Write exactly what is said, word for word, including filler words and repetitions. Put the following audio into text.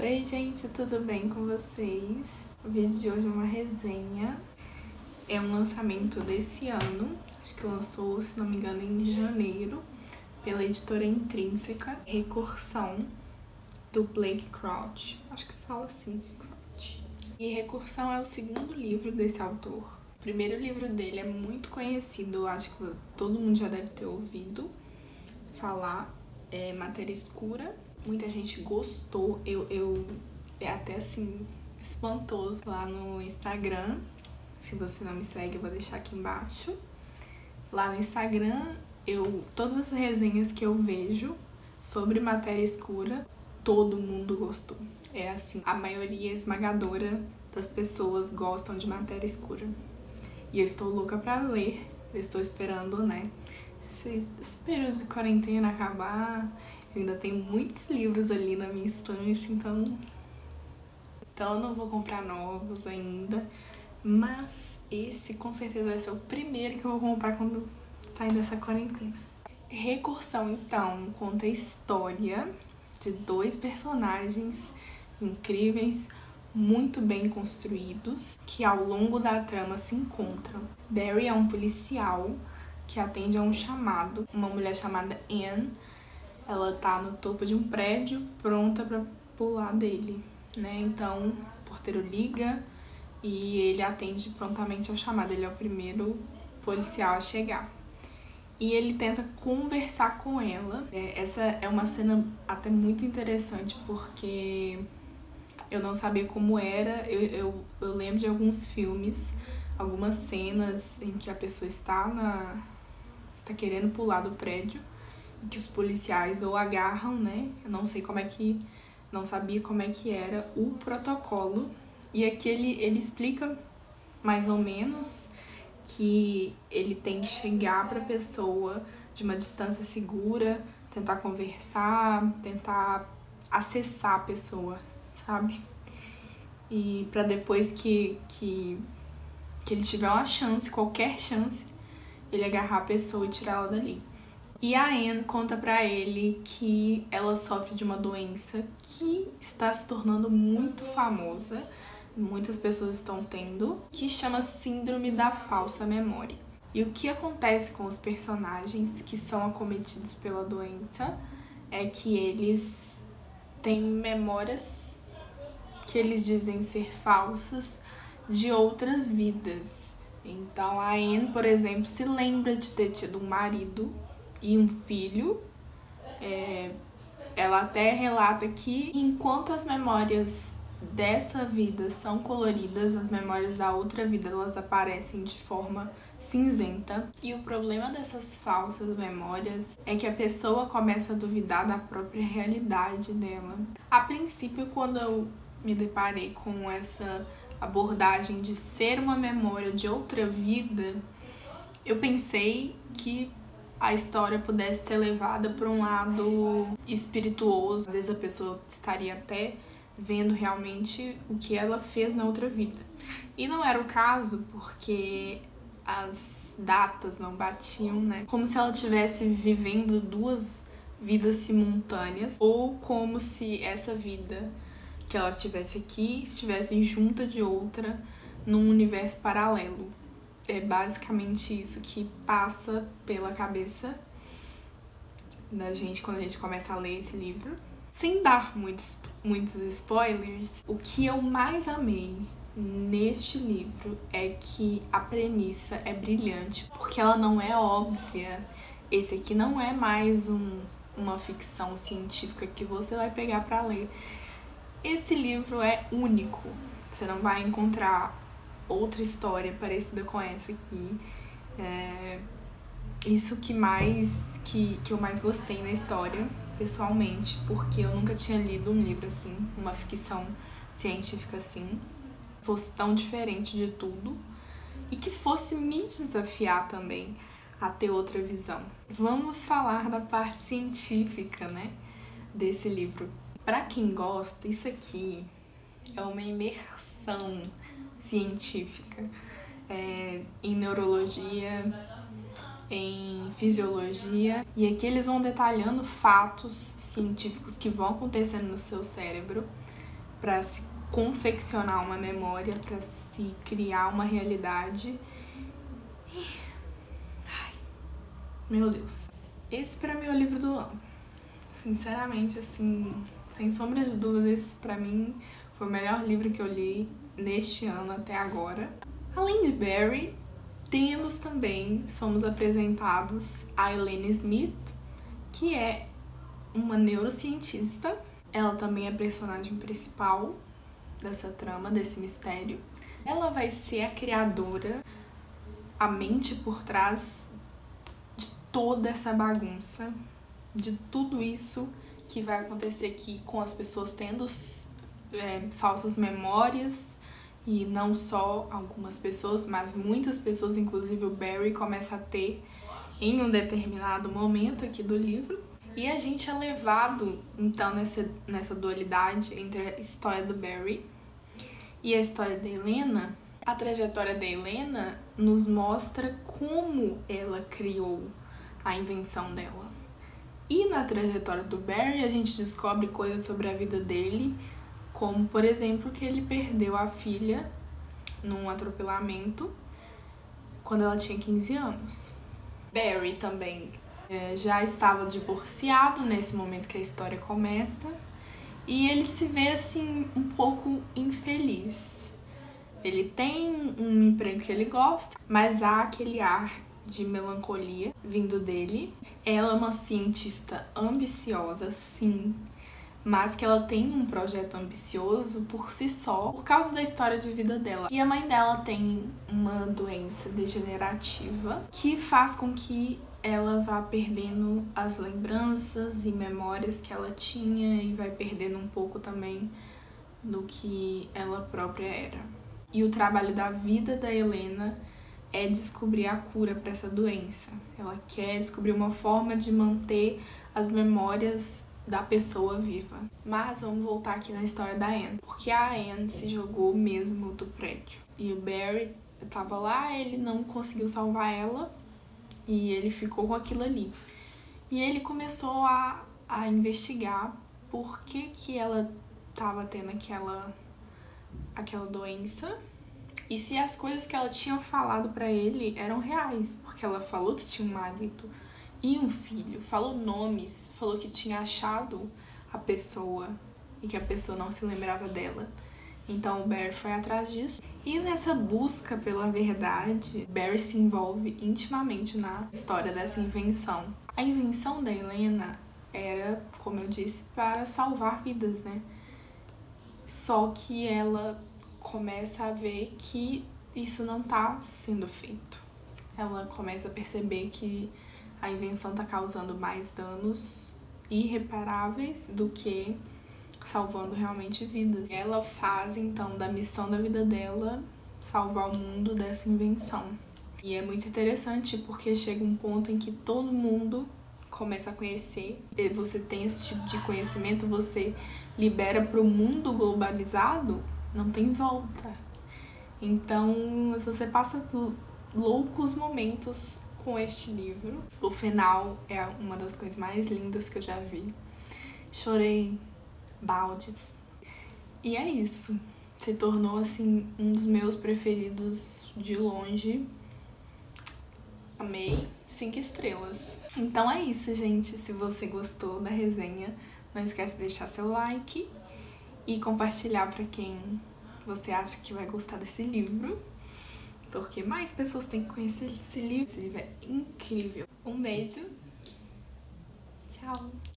Oi gente, tudo bem com vocês? O vídeo de hoje é uma resenha, é um lançamento desse ano, acho que lançou, se não me engano, em janeiro, pela editora Intrínseca, Recursão, do Blake Crouch, acho que fala assim, Crouch. E Recursão é o segundo livro desse autor. O primeiro livro dele é muito conhecido, acho que todo mundo já deve ter ouvido falar, é Matéria Escura. Muita gente gostou, eu, eu é até assim, espantoso lá no Instagram. Se você não me segue, eu vou deixar aqui embaixo. Lá no Instagram, eu, todas as resenhas que eu vejo sobre Matéria Escura, todo mundo gostou. É assim, a maioria esmagadora das pessoas gostam de Matéria Escura. E eu estou louca pra ler, eu estou esperando, né, esse, esse período de quarentena acabar. Eu ainda tenho muitos livros ali na minha estante, então, então eu não vou comprar novos ainda. Mas esse com certeza vai ser o primeiro que eu vou comprar quando sair dessa quarentena. Recursão, então, conta a história de dois personagens incríveis, muito bem construídos, que ao longo da trama se encontram. Barry é um policial que atende a um chamado, uma mulher chamada Anne. Ela tá no topo de um prédio, pronta pra pular dele, né? Então, o porteiro liga e ele atende prontamente ao chamado. Ele é o primeiro policial a chegar. E ele tenta conversar com ela. Essa é uma cena até muito interessante, porque eu não sabia como era. Eu, eu, eu lembro de alguns filmes, algumas cenas em que a pessoa está, na, está querendo pular do prédio, que os policiais ou agarram, né? Eu não sei como é que... Não sabia como é que era o protocolo. E aqui ele, ele explica mais ou menos que ele tem que chegar pra pessoa de uma distância segura, tentar conversar, tentar acessar a pessoa, sabe? E pra depois que, que, que ele tiver uma chance, qualquer chance, ele agarrar a pessoa e tirar ela dali. E a Anne conta pra ele que ela sofre de uma doença que está se tornando muito famosa, muitas pessoas estão tendo, que chama Síndrome da Falsa Memória. E o que acontece com os personagens que são acometidos pela doença é que eles têm memórias que eles dizem ser falsas de outras vidas. Então a Anne, por exemplo, se lembra de ter tido um marido e um filho. É, ela até relata que enquanto as memórias dessa vida são coloridas, as memórias da outra vida elas aparecem de forma cinzenta. E o problema dessas falsas memórias é que a pessoa começa a duvidar da própria realidade dela. A princípio, quando eu me deparei com essa abordagem de ser uma memória de outra vida, eu pensei que a história pudesse ser levada para um lado espirituoso. Às vezes a pessoa estaria até vendo realmente o que ela fez na outra vida. E não era o caso, porque as datas não batiam, né? Como se ela estivesse vivendo duas vidas simultâneas, ou como se essa vida que ela estivesse aqui estivesse junta de outra num universo paralelo. É basicamente isso que passa pela cabeça da gente quando a gente começa a ler esse livro. Sem dar muitos, muitos spoilers, o que eu mais amei neste livro é que a premissa é brilhante, porque ela não é óbvia. Esse aqui não é mais um, uma ficção científica que você vai pegar pra ler. Esse livro é único, você não vai encontrar outra história parecida com essa aqui. É isso que mais que, que eu mais gostei na história, pessoalmente, porque eu nunca tinha lido um livro assim, uma ficção científica assim, fosse tão diferente de tudo e que fosse me desafiar também a ter outra visão. Vamos falar da parte científica, né, desse livro. Pra quem gosta, isso aqui é uma imersão científica, é, em neurologia, em fisiologia, e aqui eles vão detalhando fatos científicos que vão acontecendo no seu cérebro para se confeccionar uma memória, para se criar uma realidade. Ai, meu Deus. Esse pra mim é o livro do ano. Sinceramente, assim, sem sombra de dúvidas, esse pra mim foi o melhor livro que eu li neste ano até agora. Além de Barry, temos também, somos apresentados a Elena Smith, que é uma neurocientista. Ela também é a personagem principal dessa trama, desse mistério. Ela vai ser a criadora, a mente por trás de toda essa bagunça, de tudo isso que vai acontecer aqui com as pessoas tendo é, falsas memórias, e não só algumas pessoas, mas muitas pessoas, inclusive o Barry, começa a ter em um determinado momento aqui do livro. E a gente é levado, então, nessa, nessa dualidade entre a história do Barry e a história da Helena. A trajetória da Helena nos mostra como ela criou a invenção dela. E na trajetória do Barry, a gente descobre coisas sobre a vida dele, como, por exemplo, que ele perdeu a filha num atropelamento quando ela tinha quinze anos. Barry também é, já estava divorciado nesse momento que a história começa, e ele se vê, assim, um pouco infeliz. Ele tem um emprego que ele gosta, mas há aquele ar de melancolia vindo dele. Ela é uma cientista ambiciosa, sim, mas que ela tem um projeto ambicioso por si só, por causa da história de vida dela. E a mãe dela tem uma doença degenerativa que faz com que ela vá perdendo as lembranças e memórias que ela tinha, e vai perdendo um pouco também do que ela própria era. E o trabalho da vida da Helena é descobrir a cura para essa doença. Ela quer descobrir uma forma de manter as memórias da pessoa viva. Mas vamos voltar aqui na história da Anne, porque a Anne se jogou mesmo do prédio. E o Barry tava lá, ele não conseguiu salvar ela, e ele ficou com aquilo ali. E ele começou a, a investigar por que que ela tava tendo aquela, aquela doença, e se as coisas que ela tinha falado pra ele eram reais, porque ela falou que tinha um marido e um filho, falou nomes, falou que tinha achado a pessoa e que a pessoa não se lembrava dela. Então o Barry foi atrás disso. E nessa busca pela verdade, Barry se envolve intimamente na história dessa invenção. A invenção da Helena era, como eu disse, para salvar vidas, né? Só que ela começa a ver que isso não tá sendo feito. Ela começa a perceber que a invenção tá causando mais danos irreparáveis do que salvando realmente vidas. Ela faz, então, da missão da vida dela salvar o mundo dessa invenção. E é muito interessante porque chega um ponto em que todo mundo começa a conhecer. E você tem esse tipo de conhecimento, você libera para o mundo globalizado, não tem volta. Então, você passa loucos momentos com este livro. O final é uma das coisas mais lindas que eu já vi. Chorei baldes. E é isso. Se tornou, assim, um dos meus preferidos de longe. Amei. Cinco estrelas. Então é isso, gente. Se você gostou da resenha, não esquece de deixar seu like e compartilhar para quem você acha que vai gostar desse livro, porque mais pessoas têm que conhecer esse livro. Esse livro é incrível. Um beijo. Tchau.